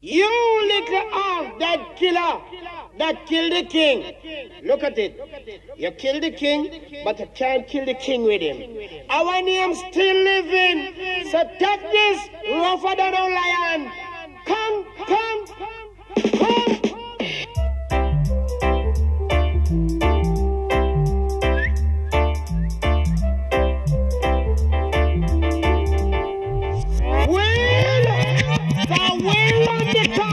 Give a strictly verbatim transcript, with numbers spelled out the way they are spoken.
You little half dead killer that killed the king. Look at it. You killed the king, but you can't kill the king with him. Our name's still living. So take this rougher than a lion. Come, come, come. Well, the will on the top.